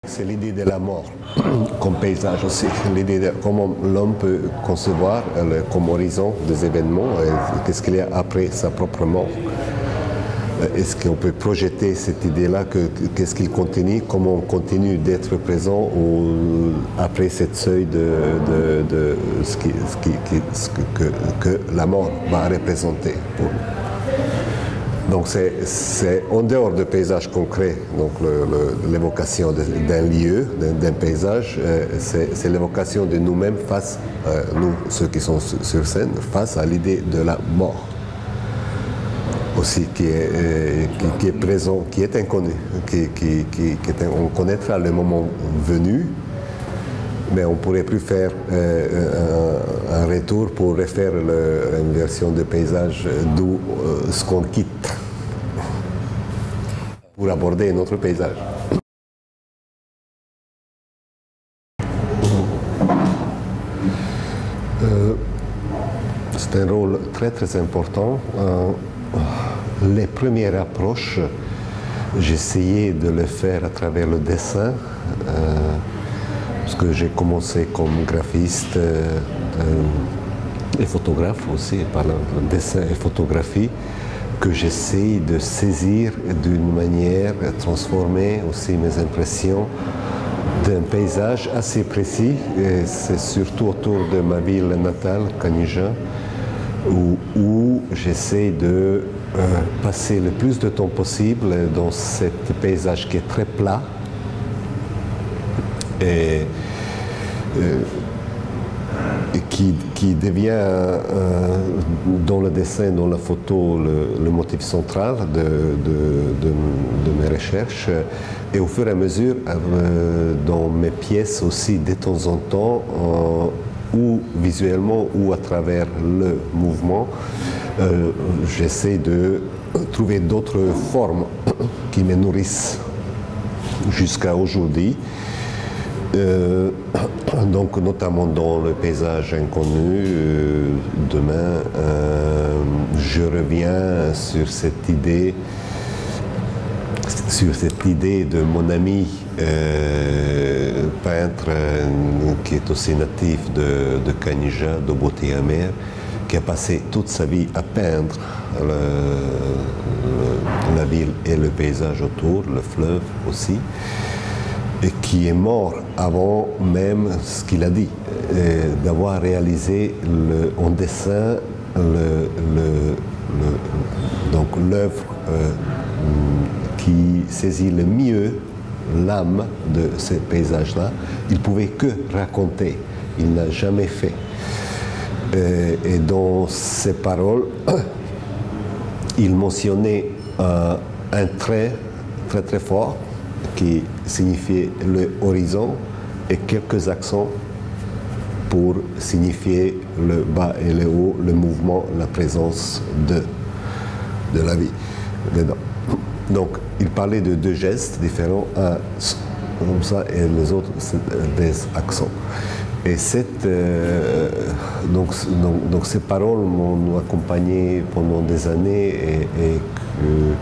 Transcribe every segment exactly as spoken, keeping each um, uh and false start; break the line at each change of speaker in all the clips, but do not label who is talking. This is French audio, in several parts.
C'est l'idée de la mort comme paysage aussi, l'idée de comment l'homme peut concevoir le, comme horizon des événements, qu'est-ce qu'il y a après sa propre mort. Est-ce qu'on peut projeter cette idée-là, que, qu'est-ce qu'il continue, comment on continue d'être présent ou, après cette seuil de, de, de ce, qui, ce, qui, ce que, que la mort va représenter pour nous. Donc c'est en dehors du paysage concret, donc l'évocation d'un lieu, d'un paysage, c'est l'évocation de nous-mêmes face, euh, nous, ceux qui sont sur scène, face à l'idée de la mort. Aussi qui est, euh, qui, qui est présent, qui est inconnu, qui, qui, qui, qui est, on connaîtra le moment venu, mais on ne pourrait plus faire euh, un, un retour pour refaire le, une version de paysage d'où euh, ce qu'on quitte pour aborder un autre paysage. Euh, c'est un rôle très très important. Euh, les premières approches, j'essayais de le faire à travers le dessin. Euh, Parce que j'ai commencé comme graphiste euh, euh, et photographe aussi, par le dessin et photographie, que j'essaye de saisir d'une manière, transformer aussi mes impressions d'un paysage assez précis. Et c'est surtout autour de ma ville natale, Canija, où, où j'essaie de euh, passer le plus de temps possible dans ce paysage qui est très plat. Et, euh, et qui, qui devient euh, dans le dessin, dans la photo, le, le motif central de, de, de, de mes recherches. Et au fur et à mesure, euh, dans mes pièces aussi, de temps en temps, euh, ou visuellement, ou à travers le mouvement, euh, j'essaie de trouver d'autres formes qui me nourrissent jusqu'à aujourd'hui. Euh, donc notamment dans le paysage inconnu, euh, demain, euh, je reviens sur cette idée, sur cette idée de mon ami euh, peintre euh, qui est aussi natif de, de Canija, de Beauté-Amère, qui a passé toute sa vie à peindre le, le, la ville et le paysage autour, le fleuve aussi, et qui est mort avant même ce qu'il a dit, d'avoir réalisé le, en dessin le, le, le, donc l'œuvre euh, qui saisit le mieux l'âme de ces paysages-là. Il ne pouvait que raconter, il n'a jamais fait. Et, et dans ses paroles, il mentionnait euh, un trait très très fort qui signifiait le horizon et quelques accents pour signifier le bas et le haut, le mouvement, la présence de, de la vie dedans. Donc, il parlait de deux gestes différents, un comme ça et les autres des accents. Et cette, euh, donc, donc, donc ces paroles m'ont accompagné pendant des années et, et que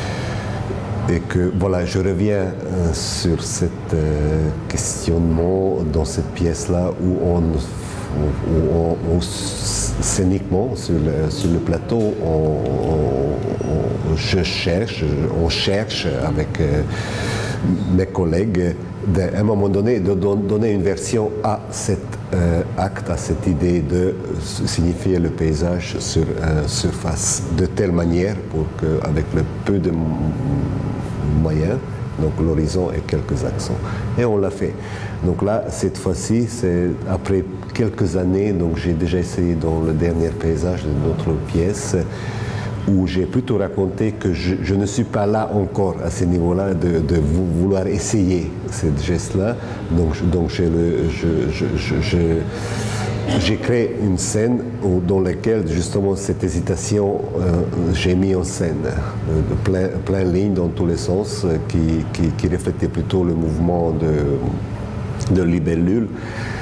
Et que voilà, je reviens euh, sur ce euh, questionnement dans cette pièce-là où on, où on, on scéniquement sur le, sur le plateau, on, on, je cherche, on cherche avec euh, mes collègues à un moment donné de donner une version à cet euh, acte, à cette idée de signifier le paysage sur euh, surface de telle manière pour qu'avec le peu de moyens, donc l'horizon et quelques accents. Et on l'a fait. Donc là, cette fois-ci, c'est après quelques années, donc j'ai déjà essayé dans le dernier paysage de notre pièce, où j'ai plutôt raconté que je, je ne suis pas là encore à ce niveau-là de, de vouloir essayer ce geste-là. Donc, donc j'ai je, je, je, je, j'ai créé une scène où, dans laquelle justement cette hésitation, euh, j'ai mis en scène euh, plein, plein de lignes dans tous les sens euh, qui, qui, qui reflétaient plutôt le mouvement de, de libellule.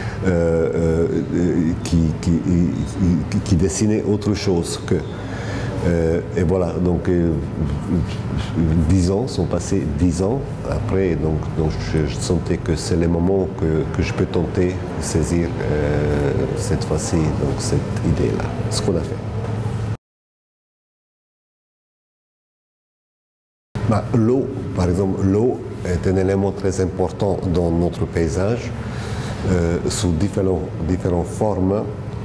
Euh, euh, qui, qui, qui, qui dessinait autre chose que Euh, et voilà, donc euh, dix ans sont passés, dix ans après, donc, donc je, je sentais que c'est le moment que, que je peux tenter de saisir euh, cette fois-ci donc cette idée-là, ce qu'on a fait. Bah, l'eau, par exemple, l'eau est un élément très important dans notre paysage, euh, sous différents, différentes formes.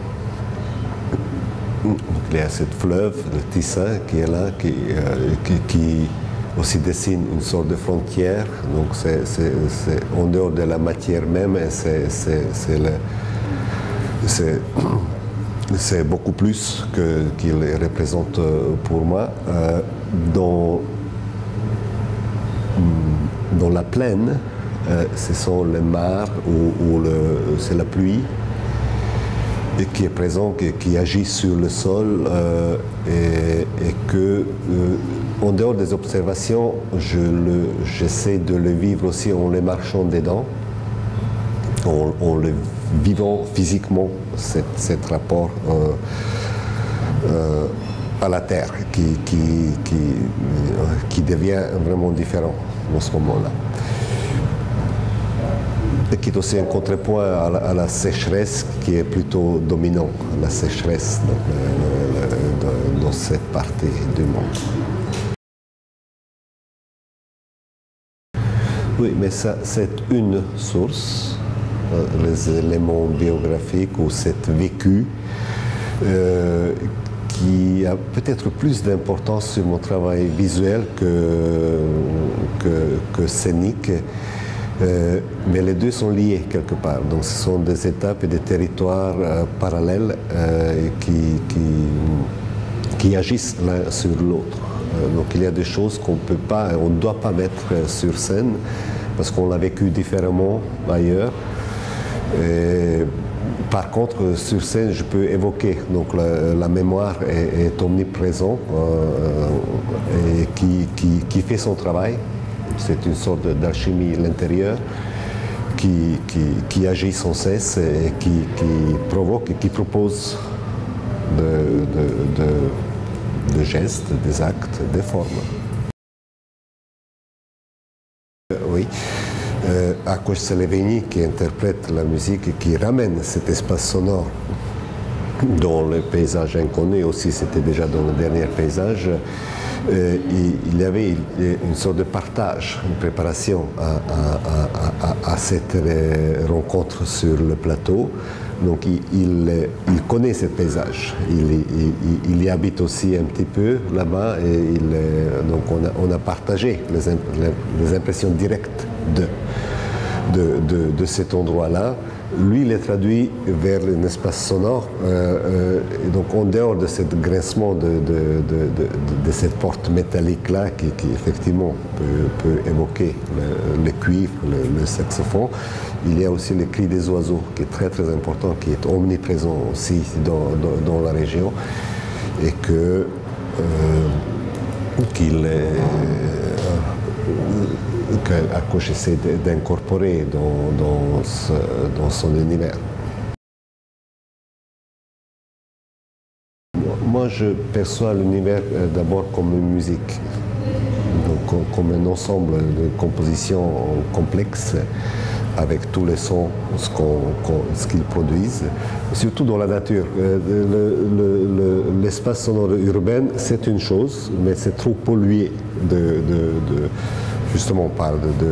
Il y a cette fleuve, le Tissin, qui est là, qui, euh, qui, qui aussi dessine une sorte de frontière. Donc c'est en dehors de la matière même, c'est beaucoup plus que, qu'il représente pour moi. Euh, dans, dans la plaine, euh, ce sont les mares ou, ou c'est la pluie. Et qui est présent, qui, qui agit sur le sol euh, et, et que, euh, en dehors des observations, j'essaie je de le vivre aussi en les marchant dedans, en, en le vivant physiquement, cet, cet rapport euh, euh, à la terre qui, qui, qui, euh, qui devient vraiment différent en ce moment-là. Et qui est aussi un contrepoint à la, à la sécheresse qui est plutôt dominant, la sécheresse dans, dans, dans cette partie du monde. Oui, mais ça, c'est une source, les éléments biographiques ou cette vécu euh, qui a peut-être plus d'importance sur mon travail visuel que, que, que scénique. Euh, mais les deux sont liés quelque part. Donc ce sont des étapes et des territoires euh, parallèles euh, qui, qui, qui agissent l'un sur l'autre. Euh, donc il y a des choses qu'on ne peut pas, on ne doit pas mettre sur scène parce qu'on l'a vécu différemment ailleurs. Et, par contre, sur scène, je peux évoquer. Donc la, la mémoire est, est omniprésente euh, et qui, qui, qui fait son travail. C'est une sorte d'alchimie à l'intérieur qui, qui, qui agit sans cesse et qui, qui provoque et qui propose de, de, de, de gestes, des actes, des formes. Oui, euh, Ákos Szélévényi qui interprète la musique et qui ramène cet espace sonore dans le paysage inconnu, aussi c'était déjà dans le dernier paysage. Euh, il y avait une sorte de partage, une préparation à, à, à, à cette rencontre sur le plateau. Donc il, il, il connaît ce paysage, il, il, il y habite aussi un petit peu là-bas et il, donc on a, on a partagé les, les impressions directes de, de, de, de cet endroit-là. Lui, il est traduit vers un espace sonore, euh, euh, et donc en dehors de ce grincement de, de, de, de, de cette porte métallique-là qui, qui effectivement peut, peut évoquer le, le cuivre, le, le saxophone, il y a aussi le cri des oiseaux qui est très très important, qui est omniprésent aussi dans, dans, dans la région et que euh, qu'il est qu'Ákos essaie d'incorporer dans, dans, ce, dans son univers. Moi, je perçois l'univers d'abord comme une musique, donc comme un ensemble de compositions complexes avec tous les sons, ce qu'on, ce qu'ils produisent, surtout dans la nature. L'espace le, le, sonore urbain, c'est une chose, mais c'est trop pollué de, de, de justement, on parle de,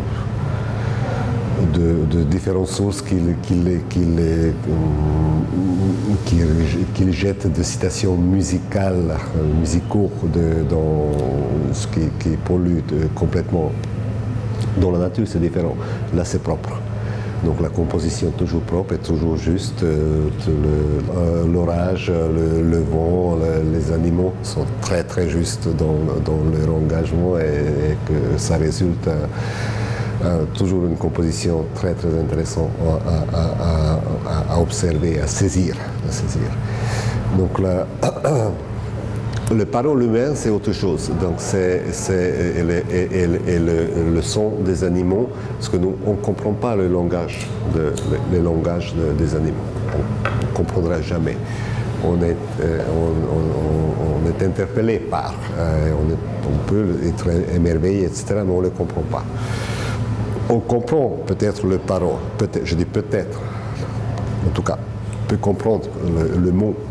de, de différentes sources qu'il qu'il, qu'il, qu'il, qu'il jette de citations musicales, musicaux de, dans ce qui, qui pollue de, complètement. Dans la nature, c'est différent. Là, c'est propre. Donc la composition est toujours propre et toujours juste. Euh, L'orage, le, le, le vent, le, les animaux sont très très justes dans, dans leur engagement et, et que ça résulte à, à toujours une composition très très intéressante à, à, à, à observer, à saisir, à saisir. Donc là, le parole humain, c'est autre chose. Donc c'est et, le, et, et, et le, le son des animaux, parce que nous, on ne comprend pas le langage, de, le, le langage de, des animaux. On ne comprendra jamais. On est, on, on, on, on est interpellé par, euh, on, est, on peut être émerveillé, et cetera, mais on ne le comprend pas. On comprend peut-être le parole, peut-être, je dis peut-être, en tout cas, on peut comprendre le, le mot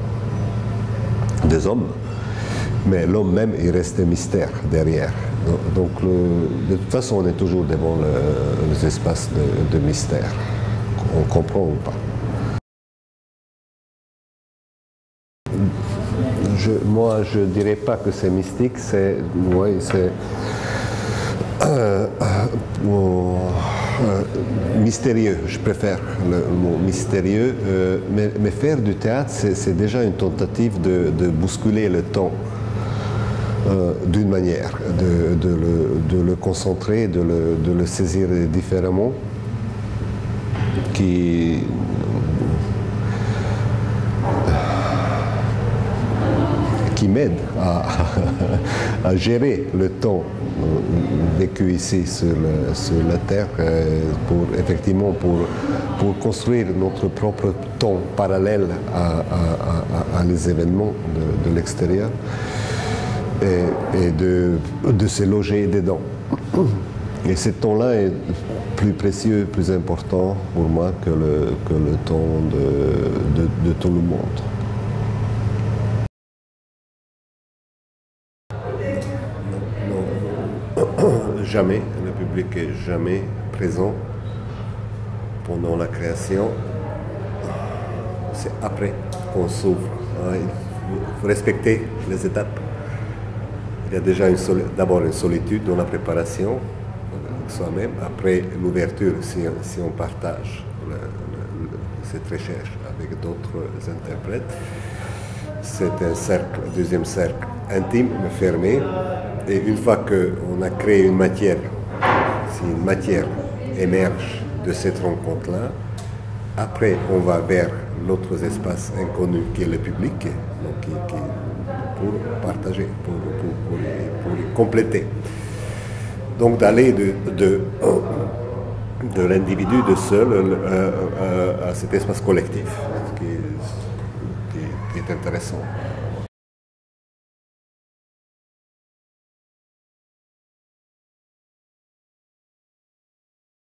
des hommes, mais l'homme même, il reste un mystère derrière. Donc, le, de toute façon, on est toujours devant le, les espaces de, de mystère. On comprend ou pas. Je, moi, je ne dirais pas que c'est mystique, c'est ouais, c'est euh, euh, mystérieux. Je préfère le, le mot mystérieux. Euh, mais, mais faire du théâtre, c'est déjà une tentative de, de bousculer le temps. Euh, d'une manière, de, de, le, de le concentrer, de le, de le saisir différemment, qui, qui m'aide à, à gérer le temps vécu ici sur, le, sur la Terre, pour, effectivement pour, pour construire notre propre temps parallèle à, à, à, à les événements de, de l'extérieur. Et, et de, de se loger dedans. Et ce temps-là est plus précieux, plus important pour moi que le, que le temps de, de, de tout le monde. Non, jamais, le public est jamais présent pendant la création. C'est après qu'on s'ouvre. Il faut respecter les étapes. Il y a déjà d'abord une solitude dans la préparation soi-même. Après l'ouverture, si, si on partage le, le, cette recherche avec d'autres interprètes, c'est un cercle, un deuxième cercle intime mais fermé. Et une fois qu'on a créé une matière, si une matière émerge de cette rencontre-là, après on va vers l'autre espace inconnu qui est le public, donc qui, qui pour partager, pour, pour, pour, pour les compléter. Donc d'aller de, de, de l'individu de seul à, à, à cet espace collectif, ce qui est, qui est, qui est intéressant.